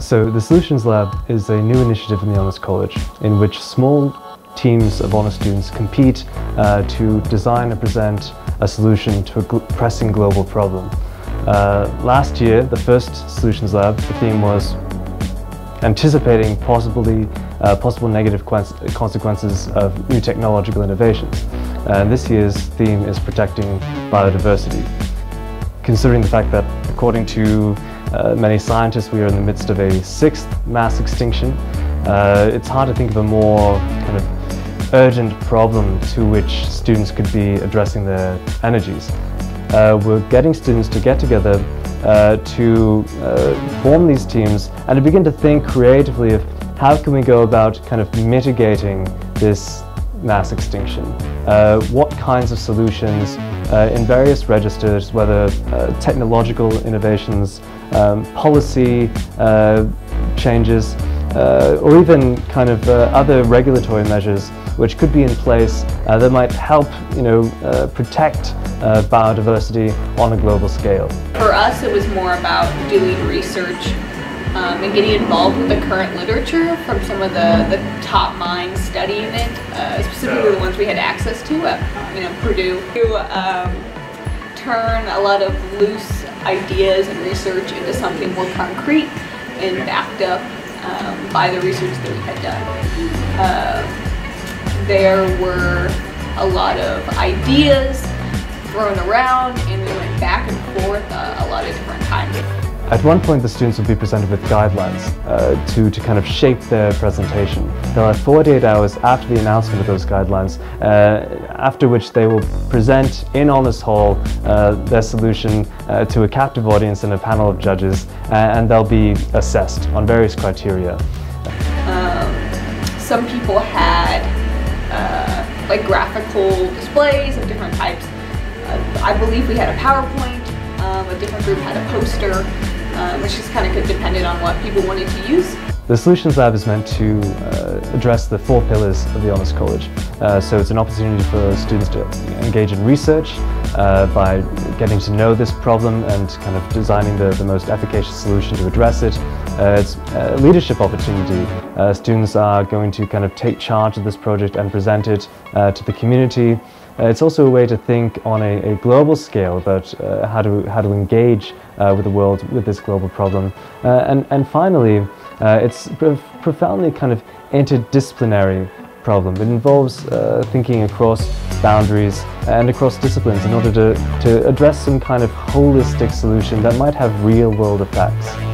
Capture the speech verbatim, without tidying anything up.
So the Solutions Lab is a new initiative in the Honors College in which small teams of honors students compete uh, to design and present a solution to a gl pressing global problem. Uh, last year, the first Solutions Lab, the theme was anticipating possibly uh, possible negative consequences of new technological innovations. And this year's theme is protecting biodiversity. Considering the fact that, according to uh, many scientists, we are in the midst of a sixth mass extinction, uh, it's hard to think of a more kind of urgent problem to which students could be addressing their energies. Uh, we're getting students to get together uh, to uh, form these teams and to begin to think creatively of how can we go about kind of mitigating this mass extinction. Uh, what kinds of solutions uh, in various registers, whether uh, technological innovations, um, policy uh, changes, uh, or even kind of uh, other regulatory measures which could be in place uh, that might help, you know, uh, protect uh, biodiversity on a global scale. For us, it was more about doing research um, and getting involved with the current literature from some of the, the top minds studying it, uh, specifically the ones we had access to at, you know, Purdue, to um, turn a lot of loose ideas and research into something more concrete and backed up um, by the research that we had done. Uh, There were a lot of ideas thrown around, and we went back and forth uh, a lot of different times. At one point, the students will be presented with guidelines uh, to, to kind of shape their presentation. They'll have forty-eight hours after the announcement of those guidelines, uh, after which they will present in Honors Hall uh, their solution uh, to a captive audience and a panel of judges, uh, and they'll be assessed on various criteria. Um, some people had Uh, like graphical displays of different types. Uh, I believe we had a PowerPoint, um, a different group had a poster, um, which just kind of depended on what people wanted to use. The Solutions Lab is meant to uh, address the four pillars of the Honors College. Uh, so it's an opportunity for students to engage in research uh, by getting to know this problem and kind of designing the, the most efficacious solution to address it. Uh, it's a leadership opportunity. Uh, students are going to kind of take charge of this project and present it uh, to the community. Uh, it's also a way to think on a, a global scale about uh, how to how to engage uh, with the world with this global problem. Uh, and and finally, uh, it's a profoundly kind of interdisciplinary problem. It involves uh, thinking across boundaries and across disciplines in order to to address some kind of holistic solution that might have real world effects.